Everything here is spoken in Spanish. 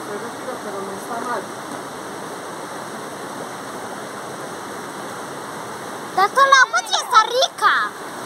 se respira, pero no está mal. Esto el agua sí está rica.